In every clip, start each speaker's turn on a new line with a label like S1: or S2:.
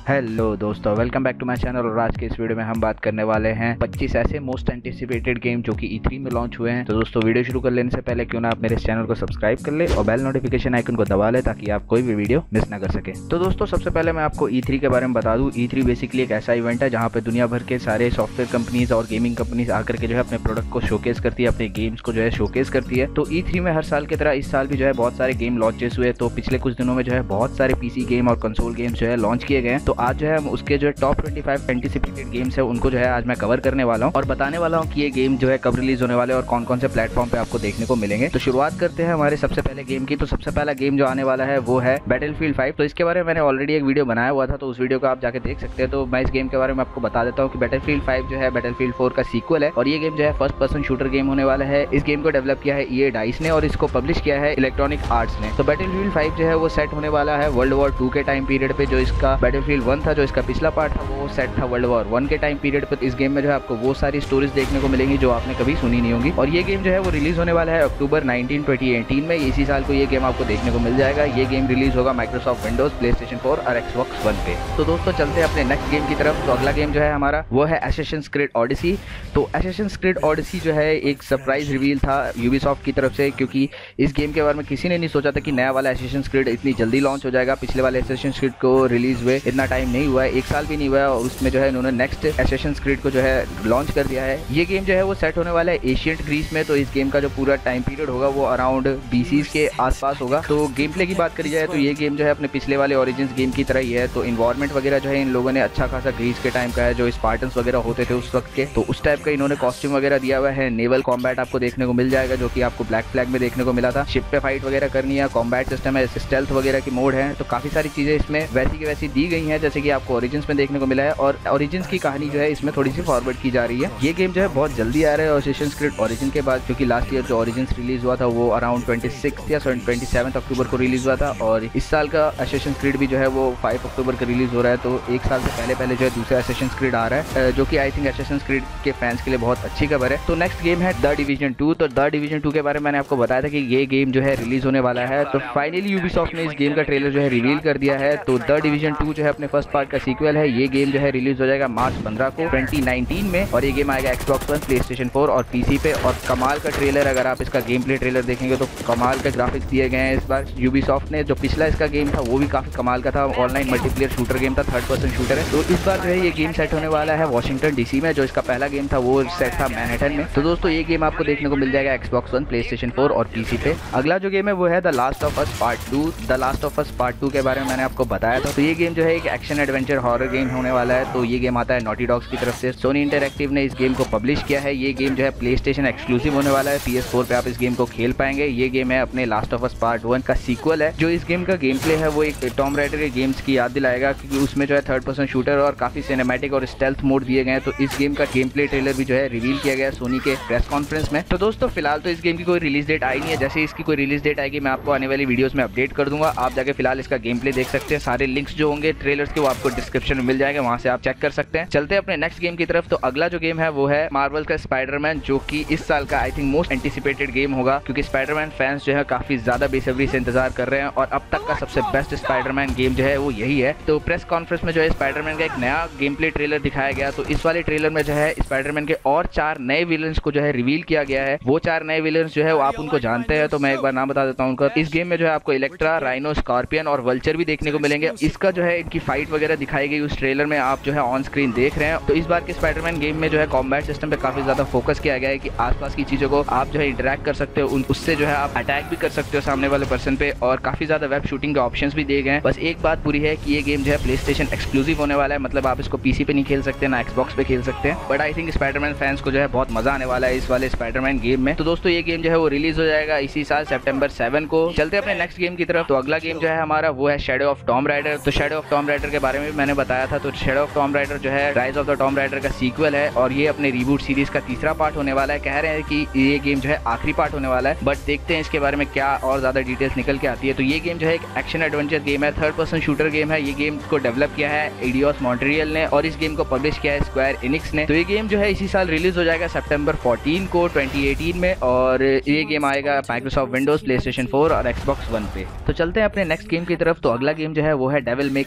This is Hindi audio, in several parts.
S1: हेलो दोस्तों, welcome back to my channel. और आज के इस वीडियो में हम बात करने वाले हैं 25 ऐसे मोस्ट एंटिसिपेटेड गेम जो कि E3 में लॉन्च हुए हैं। तो दोस्तों, वीडियो शुरू कर लेने से पहले क्यों ना आप मेरे इस चैनल को सब्सक्राइब कर ले और बेल नोटिफिकेशन आइकन को दबा ले ताकि आप कोई भी वीडियो मिस ना कर सके। तो दोस्तों, सबसे पहले मैं आपको E3 के बारे में बता दूं। E3 बेसिकली एक ऐसा इवेंट है जहाँ पे दुनिया भर के सारे सॉफ्टवेयर कंपनीज और गेमिंग कंपनीज आकर के जो है अपने प्रोडक्ट को शोकेस करती है, अपने गेम्स को जो है शोकेस करती है। तो E3 में हर साल की तरह इस साल भी जो है बहुत सारे गेम लॉन्चेस हुए। तो पिछले कुछ दिनों में जो है बहुत सारे पीसी गेम और कंसोल गेम्स जो है लॉन्च किए गए हैं। तो आज जो है हम उसके जो टॉप 25 एंटिसिपेटेड गेम्स है उनको जो है आज मैं कवर करने वाला हूं और बताने वाला हूं कि ये गेम जो है कब रिलीज होने वाले और कौन कौन से प्लेटफॉर्म पे आपको देखने को मिलेंगे। तो शुरुआत करते हैं हमारे सबसे पहले गेम की। तो सबसे पहला गेम जो आने वाला है वो है बैटलफील्ड 5। तो इसके बारे में मैंने ऑलरेडी एक वीडियो बनाया हुआ था, तो उस वीडियो को आप जाके देख सकते हैं। तो मैं इस गेम के बारे में आपको बता देता हूँ कि बैटलफील्ड 5 जो है बैटलफील्ड 4 का सीक्वल है और ये गेम जो है फर्स्ट पर्सन शूटर गेम होने वाला है। इस गेम को डेवलप किया है EA डाइस ने और इसको पब्लिश किया है इलेक्ट्रॉनिक आर्ट्स ने। तो बैटलफील्ड 5 जो है वो सेट होने वाला है वर्ल्ड वॉर 2 के टाइम पीरियड पे। जो इसका बैटलफील्ड 1 था, जो इसका पिछला पार्ट था, वो सेट था वर्ल्ड वॉर 1 के टाइम पीरियड पर। इस गेम में जो है आपको वो सारी स्टोरीज देखने को मिलेंगी जो आपने कभी सुनी नहीं होंगी। और ये गेम जो है वो रिलीज होने वाला है अक्टूबर 19, 2018 में। इसी साल को ये गेम आपको देखने को मिल जाएगा। ये गेम रिलीज होगा माइक्रोसॉफ्ट विंडोज, प्लेस्टेशन 4 और Xbox One पे। तो दोस्तों, चलते हैं अपने नेक्स्ट गेम की तरफ। तो अगला गेम जो है हमारा वो है Assassin's Creed Odyssey। तो Assassin's Creed Odyssey जो है एक सरप्राइज रिवील था Ubisoft की तरफ से, क्योंकि इस गेम के बारे में किसी ने नहीं सोचा था कि नया वाला Assassin's Creed इतनी जल्दी लॉन्च हो जाएगा। पिछले वाले Assassin's Creed को रिलीज हुए इतना टाइम नहीं हुआ है, 1 साल भी नहीं हुआ है, और उसमें जो है इन्होंने नेक्स्ट Assassin's Creed को जो है लॉन्च कर दिया है। ये गेम जो है वो सेट होने वाला है एशियंट ग्रीस में। तो इस गेम का जो पूरा टाइम पीरियड होगा वो अराउंड BC के आसपास होगा। तो गेम प्ले की बात करी जाए तो ये गेम जो है अपने पिछले वाले ओरिजिन्स गेम की तरह ही है। तो इन्वायरमेंट वगैरह जो है इन लोगों ने अच्छा खासा ग्रीस के टाइम का है, जो स्पार्टन्स वगैरह होते थे उस वक्त के, तो उस टाइप का इन्होंने कॉस्ट्यूम वगैरह दिया हुआ है। नेवल कॉम्बैट आपको देखने को मिल जाएगा जो कि आपको ब्लैक फ्लैग में देखने को मिला था। शिप पे फाइट वगैरह करनी है, कॉम्बैट सिस्टम है, स्टेल्थ वगैरह की मोड है। तो काफी सारी चीजें इसमें वैसी की वैसी दी गई हैं जैसे कि आपको ओरिजिन्स में देखने को मिला है। और ओरिजिन्स की कहानी जो है इसमें थोड़ी सी फॉरवर्ड की जा रही है। ये गेम जो है बहुत जल्दी आ रहा है Assassin's Creed Origin के बाद, क्योंकि लास्ट ईयर जो Origins रिलीज हुआ था वो अराउंड 26 या 27 अक्टूबर को रिलीज हुआ था। और इस साल का Assassin's Creed भी जो है वो 5 अक्टूबर का रिलीज हो रहा है। तो एक साल से पहले जो है दूसरा Assassin's Creed आ रहा है, जो कि आई थिंक Assassin's Creed के फैंस के लिए बहुत अच्छी खबर है। तो नेक्स्ट गेम है द डिवीजन 2। तो द डिवीजन 2 के बारे में मैंने आपको बताया था कि ये गेम जो है रिलीज होने वाला है। तो फाइनली Ubisoft ने इस गेम का ट्रेलर जो है रिवील कर दिया है। तो द डिवीजन 2 जो है अपने फर्स्ट पार्ट का सीक्वल है। ये गेम जो है रिलीज हो जाएगा मार्च 15 को 2019 में, और ये गेम आएगा Xbox One, PlayStation 4 और PC पे। और कमाल का ट्रेलर, अगर आप इसका गेम प्ले ट्रेलर देखेंगे तो कमाल के ग्राफिक्स दिए गए हैं इस बार Ubisoft ने। जो पिछला इसका गेम था वो भी काफी कमाल का था, ऑनलाइन मल्टीप्लेयर शूटर गेम था, थर्ड पर्सन शूटर है। तो इस बार जो है ये गेम सेट होने वाला है वॉशिंगटन DC में। जो इसका पहला गेम था वो सेट था मैनहट्टन में। तो दोस्तों, ये गेम आपको देखने को मिल जाएगा Xbox One, PlayStation 4 और PC पे। अगला जो गेम है वो है the Last of Us Part 2। The Last of Us Part 2 के बारे में मैंने आपको बताया था। तो ये गेम जो है एक एक्शन एडवेंचर हॉरर गेम होने वाला है। तो ये गेम आता है नॉटी डॉग्स की तरफ से। सोनी इंटरएक्टिव ने इस गेम को पब्लिश किया है। ये गेम जो है PlayStation एक्सक्लूसिव होने वाला है। PS4 पे आप इस गेम को खेल पाएंगे। ये गेम है अपने लास्ट ऑफ अस पार्ट 1 का सीक्वल है। जो इस गेम का गेम प्ले है वो एक टॉम राइडर के गेम्स की याद दिलाएगा, क्योंकि उसमें जो है थर्ड पर्सन शूटर और काफी सिनेमैटिक और स्टेल्थ मोड दिए गए हैं। तो इस गेम का गेम प्ले ट्रेलर भी जो है रिवील किया गया सोनी के प्रेस कॉन्फ्रेंस में। तो दोस्तों, फिलहाल तो इस गेम की कोई रिलीज डेट आई नहीं है। जैसे इसकी कोई रिलीज डेट आएगी मैं आपको आने वाली वीडियोस में अपडेट कर दूंगा। आप जाके फिलहाल इसका गेम प्ले देख सकते हैं। सारे लिंक्स जो होंगे ट्रेलर्स के वो आपको डिस्क्रिप्शन में मिल जाएगा, वहां से आप चेक कर सकते हैं। चलते हैं अपने नेक्स्ट गेम की तरफ। तो अगला जो गेम है वो है मार्वल का स्पाइडरमैन, जो कि इस साल का I think most anticipated game होगा, क्योंकि स्पाइडरमैन फैंस जो है काफी ज्यादा बेसब्री से इंतजार कर रहे हैं। और अब तक का सबसे बेस्ट स्पाइडरमैन गेम जो है वो यही है। तो प्रेस कॉन्फ्रेंस में जो है स्पाइडरमैन का एक नया गेम प्ले ट्रेलर दिखाया गया। तो इस वाले ट्रेलर में जो है स्पाइडरमैन के और 4 नए विलन्स को जो है रिवील किया गया है। वो 4 नए विलन्स जो है वो आप उनको जानते हैं, तो मैं एक बार नाम बता देता हूँ उनका। इस गेम में जो है आपको इलेक्ट्रा, राइनो, स्कॉर्पियन और वल्चर भी देखने को मिलेंगे। इसका जो है इनकी फाइट वगैरह दिखाई गई उस ट्रेलर में, आप जो है ऑन स्क्रीन देख रहे हैं। तो इस बार के स्पाइडरमैन गेम में जो है कॉम्बैट सिस्टम पे काफी ज्यादा फोकस किया गया है कि आसपास की चीजों को आप जो है इंटरैक्ट कर सकते हो, उससे जो है आप अटैक भी कर सकते हो सामने वाले पर्सन पे, और काफी ज्यादा वेब शूटिंग के ऑप्शंस भी दिए गए हैं। बस एक बात बुरी है कि ये गेम जो है PlayStation एक्सक्लूसिव होने वाला है, मतलब आप इसको PC पे नहीं खेल सकते ना Xbox पे खेल सकते हैं। But I think Spiderman fans को जो है बहुत मजा आने वाला है इस वाले स्पाइडरमैन गेम में। तो दोस्तों, ये गेम जो है वो रिलीज हो जाएगा इसी साल September 7 को। चलते हैं अपने नेक्स्ट गेम की तरफ। तो अगला गेम जो है हमारा वो है शैडो ऑफ टॉम राइडर। तो शैडो ऑफ टॉम राइडर के बारे में भी मैंने बताया था। तो शैडो ऑफ टॉम राइडर जो है Rise of the Tomb Raider का सीक्वल है, और ये अपने रीबूट सीरीज का तीसरा पार्ट होने वाला है। कह रहे हैं कि ये गेम जो है आखिरी पार्ट होने वाला है, बट देखते हैं इसके बारे में क्या और ज्यादा डिटेल्स निकल के आती है। तो ये गेम जो है एक एक्शन एडवेंचर गेम है, थर्ड पर्सन शूटर गेम है। ये गेम को डेवलप किया है एडियोस मॉन्ट्रियल ने, और इस गेम को पब्लिश किया है स्क्वायर एनिक्स ने। तो ये गेम जो है इसी साल रिलीज हो जाएगा September 14 को 2018 में, और ये गेम आएगा माइक्रोसॉफ्ट विंडोज, PlayStation 4 और Xbox One पे। तो चलते हैं अपने नेक्स्ट गेम की तरफ। तो अगला गेम जो है वो है डेविल मे क्राई 5।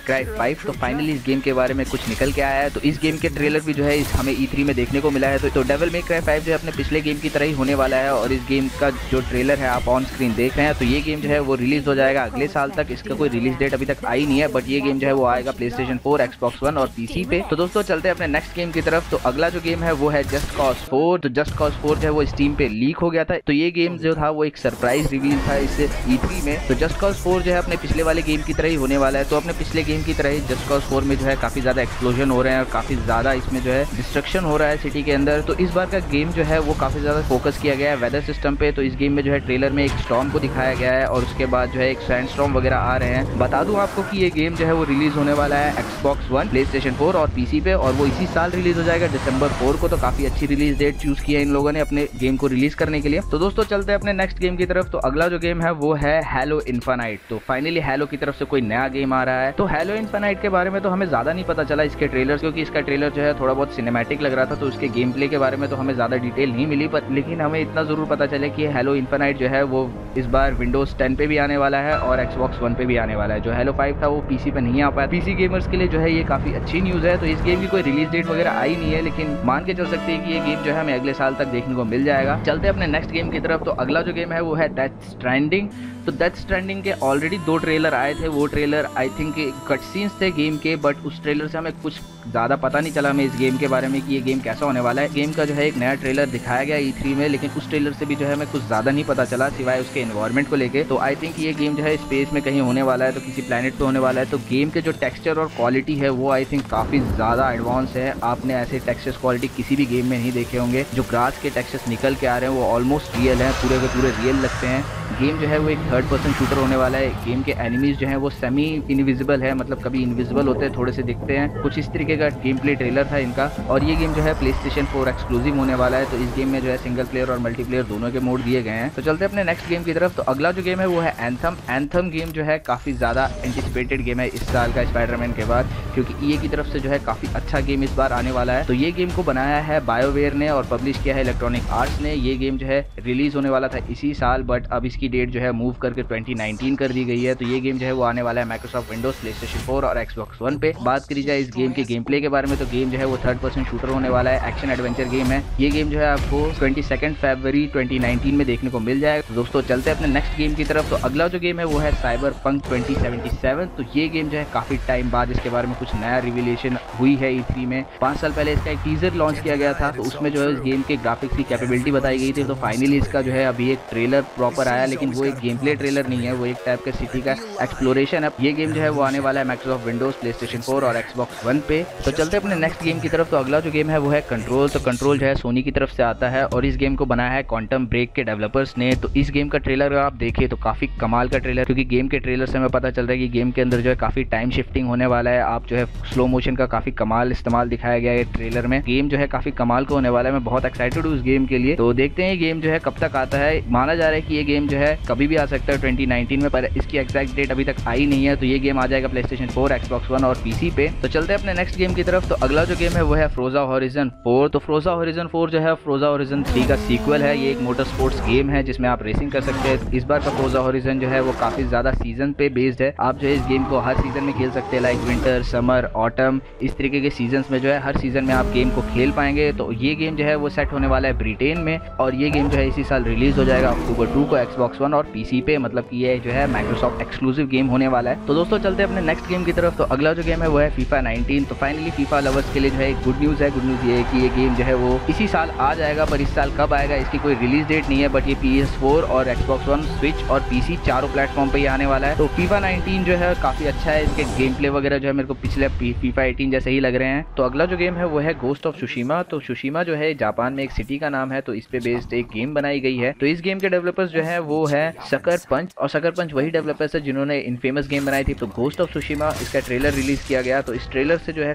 S1: 5। तो फाइनली इस गेम के बारे में कुछ निकल के आया है। तो इस गेम के ट्रेलर भी जो है हमें E3 में देखने को मिला है। तो डेविल मे क्राई 5 जो है अपने पिछले गेम की तरह ही होने वाला है और इस गेम का जो ट्रेलर है आप ऑन स्क्रीन देख रहे हैं। तो ये गेम जो है वो रिलीज हो जाएगा अगले साल तक। इसका कोई रिलीज डेट अभी तक आई नहीं है, बट ये गेम जो है वो आएगा PlayStation 4, Xbox One और PC पे। तो दोस्तों चलते हैं अपने नेक्स्ट गेम की तरफ। तो अगला जो गेम है वो है जस्ट कॉज 4। तो जस्ट कॉज 4 जो है वो स्टीम पे लीक हो गया था। तो ये गेम जो था वो एक सरप्राइज रिवील था इस E3 में। तो जस्ट कॉज 4 जो है अपने पिछले वाले गेम की तरह ही होने वाला है। तो अपने पिछले गेम की तरह ही जस्ट कॉज 4 में जो है काफी ज्यादा एक्सप्लोजन हो रहे हैं और काफी ज्यादा इसमें जो है डिस्ट्रक्शन हो रहा है सिटी के अंदर। तो इस बार का गेम जो है वो काफी ज्यादा फोकस किया गया है वेदर सिस्टम पे। तो इस गेम में जो है ट्रेलर में एक स्टॉर्म को दिखाया गया है और उसके बाद जो है एक सैंड स्टॉर्म वगैरह आ रहे हैं। बता दूं आपको कि ये गेम जो है वो रिलीज होने वाला है Xbox One, PlayStation 4 और PC पे और वो इसी साल रिलीज हो जाएगा December 4 को। तो काफी अच्छी रिलीज डेट चूज की है इन लोगों ने अपने गेम को रिलीज करने के लिए। तो दोस्तों चलते हैं अपने नेक्स्ट गेम की तरफ। तो अगला जो गेम है वो है Halo Infinite। तो फाइनली Halo की तरफ से कोई नया गेम आ रहा है। तो Halo Infinite के बारे में तो हमें ज्यादा नहीं पता चला इसके ट्रेलर, क्योंकि इसका ट्रेलर जो है थोड़ा बहुत सिनेमैटिक लग रहा था। तो उसके गेम प्ले के बारे में तो हमें ज्यादा डिटेल नहीं मिली, पर लेकिन हमें इतना जरूर पता चले कि Halo Infinite जो है वो इस बार Windows 10 पे भी आने वाला है और Xbox One पे भी आने वाला है। जो Halo 5 था वो PC पे नहीं आ पाया। PC गेमर्स के लिए जो है ये काफी अच्छी न्यूज है। तो इस गेम की कोई रिलीज डेट वगैरह आई नहीं है, लेकिन मान के चल सकते हैं कि ये गेम जो है हमें अगले साल तक देखने को मिल जाएगा। चलते हैं अपने नेक्स्ट गेम की तरफ। तो अगला जो गेम है वो है डेथ स्ट्रैंडिंग। तो डेथ स्ट्रैंडिंग के ऑलरेडी 2 ट्रेलर आए थे। वो trailer I think cut scenes थे गेम के, बट उस ट्रेलर से हमें कुछ ज़्यादा पता नहीं चला हमें इस गेम के बारे में कि ये गेम कैसा होने वाला है। गेम का जो है एक नया ट्रेलर दिखाया गया E3 में, लेकिन उस ट्रेलर से भी जो है हमें कुछ ज़्यादा नहीं पता चला सिवाय उसके एनवायरनमेंट को लेके। तो आई थिंक ये गेम जो है स्पेस में कहीं होने वाला है, तो किसी प्लेनेट पे होने वाला है। तो गेम के जो टेक्सचर और क्वालिटी है वो आई थिंक काफ़ी ज़्यादा एडवांस है। आपने ऐसे टेक्सचर्स क्वालिटी किसी भी गेम में नहीं देखे होंगे। जो ग्रास के टेक्सचर्स निकल के आ रहे हैं वो ऑलमोस्ट रियल हैं, पूरे के पूरे रियल लगते हैं। गेम जो है वो एक 3rd पर्सन शूटर होने वाला है। गेम के एनिमीज जो हैं वो सेमी इनविजिबल है, मतलब कभी इनविजिबल होते हैं, थोड़े से दिखते हैं। कुछ इस तरीके का गेम प्ले ट्रेलर था इनका। और ये गेम जो है PlayStation 4 एक्सक्लूसिव होने वाला है। तो इस गेम में जो है सिंगल प्लेयर और मल्टीप्लेयर दोनों के मोड दिए गए हैं। तो चलते हैं अपने नेक्स्ट गेम की तरफ। तो अगला जो गेम है वो है एंथम। एंथम गेम जो है काफी ज्यादा एंटिसिपेटेड गेम है इस साल का स्पाइडरमैन के बाद, क्योंकि EA की तरफ से जो है काफी अच्छा गेम इस बार आने वाला है। तो ये गेम को बनाया है बायोवेयर ने और पब्लिश किया है इलेक्ट्रॉनिक आर्ट्स ने। ये गेम जो है रिलीज होने वाला था इसी साल, बट अब इसकी डेट जो है मूव करके 2019 कर दी गई है। तो ये गेम जो है वो आने वाला है Microsoft Windows, PlayStation 4 और Xbox One पे। बात करी जाए इस गेम के गेम प्ले के बारे में, तो गेम जो है वो 3rd पर्सन शूटर होने वाला है, एक्शन एडवेंचर गेम है। ये गेम जो है आपको 22 फरवरी 2019 में देखने को मिल जाएगा। तो दोस्तों चलते हैं अपने नेक्स्ट गेम की तरफ। तो अगला जो गेम है वो है Cyberpunk 2077। तो ये गेम जो है काफी टाइम बाद इसके बारे में कुछ नया रिवीलेशन हुई है E3 में। 5 साल पहले इसका एक टीजर लॉन्च किया गया था, तो उसमें जो है इस गेम के ग्राफिक्स की कैपेबिलिटी बताई गई थी। तो फाइनली इसका जो है अभी एक ट्रेलर प्रॉपर आया, लेकिन वो एक गेम प्ले ट्रेलर नहीं है, वो एक टाइप का सिटी का एक्सप्लोरेशन है। ये गेम जो है वो आने वाला है Microsoft Windows, PlayStation 4 और Xbox One पे। तो चलते हैं अपने नेक्स्ट गेम की तरफ। तो अगला जो गेम है वो है कंट्रोल। तो कंट्रोल जो है सोनी की तरफ से आता है और इस गेम को बनाया है क्वांटम ब्रेक के डेवलपर्स ने। तो इस गेम का ट्रेलर अगर आप देखें तो काफी कमाल का ट्रेलर, क्योंकि गेम के ट्रेलर से हमें पता चल रहा है कि गेम के अंदर जो है काफी टाइम शिफ्टिंग होने वाला है। आप जो है स्लो मोशन का काफी कमाल इस्तेमाल दिखाया गया है ट्रेलर में। गेम जो है काफी कमाल का होने वाला है। मैं बहुत एक्साइटेड हूँ उस गेम के लिए। तो देखते हैं ये गेम जो है कब तक आता है। माना जा रहा है कि ये गेम जो है कभी भी आ सकता है 2019 में, पर इसकी एग्जैक्ट डेट अभी तक आई नहीं है। तो ये गेम आ जाएगा PlayStation 4, Xbox One और PC पे। तो चलते हैं अपने नेक्स्ट गेम की तरफ। तो अगला जो गेम है वो है Forza Horizon 4। तो Forza Horizon 4 जो है Forza Horizon 3 का सीक्वल है। ये एक मोटर स्पोर्ट्स गेम है जिसमें आप रेसिंग कर सकते हैं। इस बार का Forza Horizon जो है वो काफी ज्यादा सीजन पे बेस्ड है। आप जो है इस गेम को हर सीजन में खेल सकते हैं, लाइक विंटर, समर, ऑटम, इस तरीके के सीजन में जो है हर सीजन में आप गेम को खेल पाएंगे। तो ये गेम जो है वो सेट होने वाला है ब्रिटेन में और ये गेम जो है इसी साल रिलीज हो जाएगा October 2 को Xbox One और PC पे। मतलब कि ये जो है Microsoft एक्सक्लूसिव गेम होने वाला है। तो दोस्तों चलते हैं अपने नेक्स्ट गेम की तरफ। तो अगला जो गेम है वो है FIFA 19। तो फाइनली FIFA लवर्स के लिए जो है एक गुड न्यूज़ है। गुड न्यूज़ ये है कि ये गेम जो है वो इसी साल आ जाएगा, पर इस साल कब आएगा इसकी कोई रिलीज डेट नहीं है। बट ये PS4 और Xbox One, Switch और PC चारों प्लेटफॉर्म पे ही आने वाला है। तो FIFA 19 जो है काफी अच्छा है। इसके गेम प्ले वगैरह जो है मेरे को पिछले FIFA 18 जैसे ही लग रहे हैं। तो अगला जो गेम है वो है गोस्ट ऑफ सुशिमा। तो सुशिमा जो है जापान में एक सिटी का नाम है, तो इस पे बेस्ड एक गेम बनाई गई है। तो इस गेम के डेवलपर्स जो है वो है सकर पंच, और सकर पंच वही डेवलपर्स है जिन्होंने इनफेमस गेम बनाई थी। तो गोस्ट ऑफ सुशिमा इसका ट्रेलर रिलीज किया गया। तो इस ट्रेलर से जो है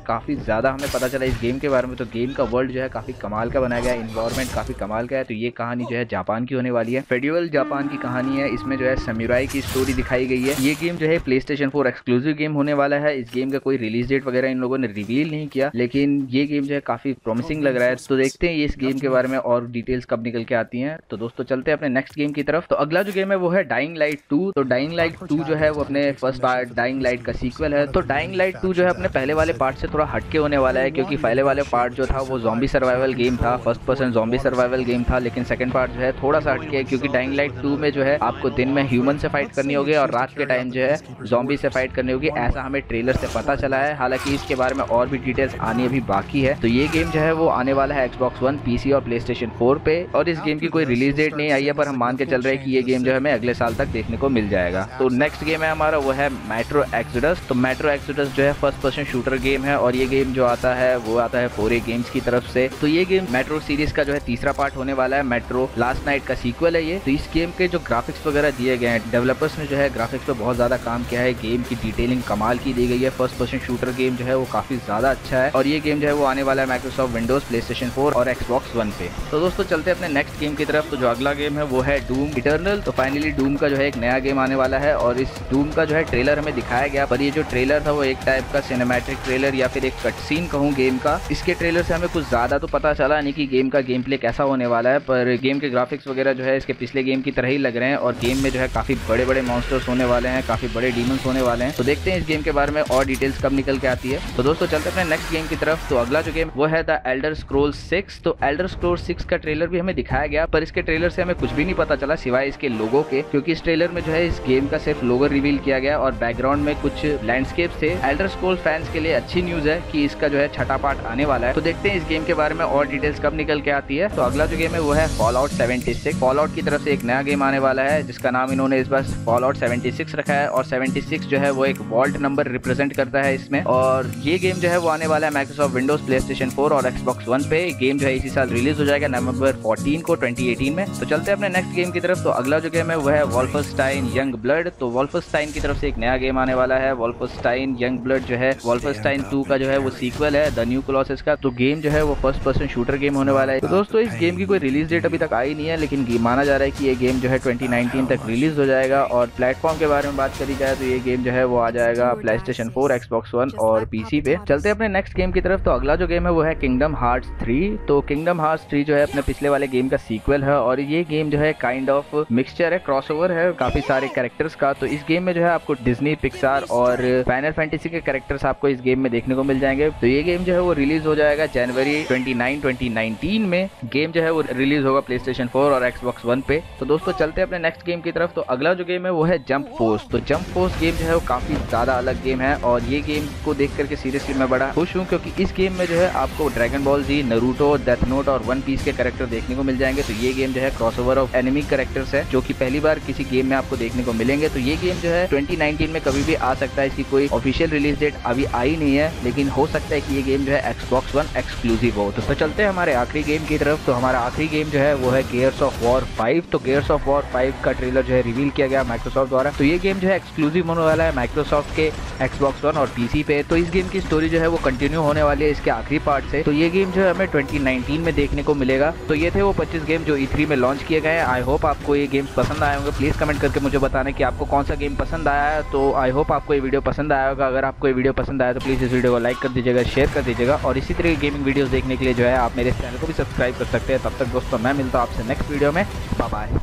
S1: काफी ज्यादा हमें पता चला इस गेम के बारे में। तो गेम का वर्ल्ड जो है काफी कमाल का बनाया गया है, इन्वायरमेंट काफी कमाल का है। तो ये कहानी जो है जापान की होने वाली है, फेडरल जापान की कहानी है। इसमें जो है समुराई की स्टोरी दिखाई गई है। ये गेम जो है PlayStation 4 एक्सक्लूसिव गेम होने वाला है। इस गेम का कोई रिलीज डेट वगैरह इन लोगों ने रिवील नहीं किया, लेकिन ये गेम जो है काफी प्रॉमिसिंग लग रहा है। तो देखते हैं ये इस गेम के बारे में और डिटेल्स कब निकल के आती हैं। तो दोस्तों चलते हैं अपने नेक्स्ट गेम की तरफ। तो अगला जो गेम है वो है डाइंग लाइट 2। तो डाइंग लाइट 2 जो है वो अपने फर्स्ट पार्ट डाइंग लाइट का सीक्वल है। तो डाइंग लाइट 2 जो है अपने पहले वाले पार्ट से थोड़ा हटके होने वाला है, क्योंकि पहले वाले पार्ट जो था वो ज़ॉम्बी सर्वाइवल गेम था, first person zombie survival game था। लेकिन सेकंड पार्ट जो है थोड़ा सा हटके है, क्योंकि डाइंग लाइट 2 में जो है आपको दिन में ह्यूमन से फाइट करनी होगी और रात के टाइम जो है ज़ॉम्बी से फाइट करनी होगी, ऐसा हमें ट्रेलर से पता चला है। हालांकि इसके बारे में और भी डिटेल्स आनी अभी बाकी है। तो ये गेम जो है वो आने वाला है Xbox One, PC और PlayStation 4 पे। और इस गेम की कोई रिलीज डेट नहीं आई है, पर हम मान के चल रहे हैं कि ये गेम जो है हमें अगले साल तक देखने को मिल जाएगा। तो नेक्स्ट गेम है हमारा वो है मेट्रो एक्सोडस। तो मेट्रो एक्सोडस जो है फर्स्ट पर्सन शूटर गेम है, और ये गेम जो आता है वो आता है 4A गेम्स की तरफ से। तो ये गेम मेट्रो सीरीज का जो है तीसरा पार्ट होने वाला है। मेट्रो लास्ट नाइट का सीक्वल है ये। तो इस गेम के जो ग्राफिक्स वगैरह दिए गए हैं, डेवलपर्स ने जो है ग्राफिक्स पे बहुत ज्यादा काम किया है। गेम की डिटेलिंग कमाल की दी गई है। फर्स्ट पर्सन शूटर गेम जो है वो काफी ज्यादा अच्छा है, और ये गेम जो है वो आने वाला है माइक्रोसॉफ्ट विंडोज, PlayStation 4 और Xbox One पे। तो दोस्तों चलते हैं अपने नेक्स्ट गेम की तरफ। तो जो अगला गेम है वो है डूम इटर्नल। तो फाइनली डूम का जो है एक नया गेम आने वाला है, और इस डूम का जो है ट्रेलर हमें दिखाया गया। पर ये जो ट्रेलर था वो एक टाइप का सिनेमैटिक ट्रेलर या फिर एक कट सीन कहूँ गेम का। इसके ट्रेलर से हमें कुछ ज्यादा तो पता चला नहीं कि गेम का गेम प्ले कैसा होने वाला है, पर गेम के ग्राफिक्स वगैरह जो है इसके पिछले गेम की तरह ही लग रहे हैं। और गेम में जो है काफी बड़े बड़े मॉन्स्टर्स होने वाले हैं, काफी बड़े डीमंस होने वाले हैं। तो देखते हैं इस गेम के बारे में और डिटेल्स कब निकल के आती है। तो दोस्तों चलते हैं अपने नेक्स्ट गेम की तरफ। तो अगला जो गेम वो है द एल्डर स्क्रॉल्स 6। तो एल्डर स्क्रॉल्स 6 का ट्रेलर भी हमें दिखाया गया, पर इसके ट्रेलर से हमें कुछ भी नहीं पता चला सिवाय इसके लोगो के, क्योंकि इस ट्रेलर में जो है इस गेम का सिर्फ लोगो रिवील किया गया और बैकग्राउंड में कुछ लैंडस्केप थे। एल्डर स्क्रॉल्स फैंस के लिए अच्छी न्यूज है कि इसका जो है छठा पार्ट आने वाला है। तो देखते हैं इस गेम के बारे में और डिटेल्स कब निकल के आती है। तो अगला जो गेम है वो है फॉलआउट 76। फॉलआउट की तरफ से एक नया गेम आने वाला है, जिसका नाम इन्होंने इस बार फॉलआउट 76 रखा है। और 76 जो है वो एक वॉल्ट नंबर रिप्रेजेंट करता है इसमें। और ये गेम जो है वो आने वाला है माइक्रोसॉफ्ट विंडोज, PlayStation 4 और Xbox One पे। गेम जो है इसी साल रिलीज हो जाएगा नवंबर 14 को 2018 में। तो चलते हैं अपने नेक्स्ट गेम की तरफ। तो अगला जो गेम है वो है वोल्फेनस्टाइन यंग ब्लड। तो वोल्फेनस्टाइन की तरफ से एक नया गेम आने वाला है, वोल्फेनस्टाइन यंग ब्लड जो है वोल्फेनस्टाइन 2 का जो है वो सीक्वल है द न्यू कॉलोसस का। तो गेम जो है वो फर्स्ट पर्सन शूटर गेम होने वाला है। तो दोस्तों इस गेम की कोई रिलीज डेट अभी तक आई नहीं है, लेकिन माना जा रहा है कि ये गेम जो है 2019 तक रिलीज हो जाएगा। और प्लेटफॉर्म के बारे में बात करी जाए तो ये गेम जो है वो आ जाएगा PlayStation 4, Xbox One और PC पे। चलते हैं अपने नेक्स्ट गेम की तरफ। तो अगला जो गेम है वो है किंगडम हार्ट्स 3। तो किंगडम हार्ट्स 3 जो है अपने पिछले वाले गेम का सीक्वल है, और ये गेम जो है काइंड ऑफ मिक्सचर है, क्रॉसओवर है काफी सारे कैरेक्टर्स का। तो इस गेम में जो है आपको डिज्नी, पिक्सार और फाइनल फैंटेसी के कैरेक्टर्स आपको इस गेम में देखने को मिल जाएंगे। तो ये गेम जो है वो रिलीज हो जाएगा जनवरी 29, 2019 में। गेम जो है वो रिलीज होगा PlayStation 4 और Xbox One पे। तो दोस्तों चलते हैं अपने नेक्स्ट गेम की तरफ। तो अगला जो गेम है वो है जंप फोर्स। तो जंप फोर्स गेम जो है वो काफी ज्यादा अलग गेम है, और ये गेम को देख करके सीरियसली मैं बड़ा खुश हूँ, क्योंकि इस गेम में जो है आपको Dragon Ball Z, Naruto, Death Note और वन पीस के कैरेक्टर देखने को मिल जाएंगे। तो ये गेम जो है क्रॉसओवर ऑफ एनिमी कैरेक्टर्स है, जो कि पहली बार किसी गेम में आपको देखने को मिलेंगे। तो ये गेम जो है 2019 में कभी भी आ सकता है। इसकी कोई ऑफिशियल रिलीज डेट अभी आई नहीं है, लेकिन हो सकता है कि ये गेम जो है Xbox One एक्सक्लूसिव हो। तो चलते हैं हमारे आखिरी गेम की तरफ। तो हमारा आखिरी गेम जो है वो है Gears of War 5। तो Gears of War 5 का ट्रेलर जो है रिवील किया गया माइक्रोसॉफ्ट द्वारा। तो ये गेम जो है एक्सक्लूसिव होने वाला है माइक्रोसॉफ्ट के Xbox One और PC पे। तो इस गेम की स्टोरी जो है वो कंटिन्यू होने वाली है इसके आखिरी पार्ट से। तो ये गेम जो है हमें 2019 में देखने को मिलेगा। तो ये थे वो 25 गेम जो E3 में लॉन्च किए गए हैं। आई होप आपको ये गेम्स पसंद आए होंगे। प्लीज कमेंट करके मुझे बताना कि आपको कौन सा गेम पसंद आया है। तो आई होप आपको ये वीडियो पसंद आया होगा। अगर आपको ये वीडियो पसंद आया तो प्लीज इस वीडियो को लाइक कर दीजिएगा, शेयर कर दीजिएगा, और इसी तरह की गेमिंग वीडियोस देखने के लिए जो है आप मेरे चैनल को भी सब्सक्राइब कर सकते हैं। तब तक दोस्तों मैं मिलता हूं आपसे नेक्स्ट वीडियो में। Bye bye.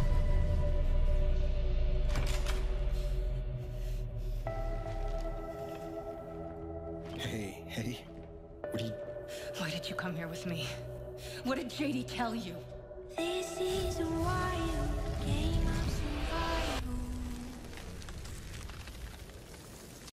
S2: Hey, what are you...
S3: Why did you come here with me? What did JD tell you?
S4: This is why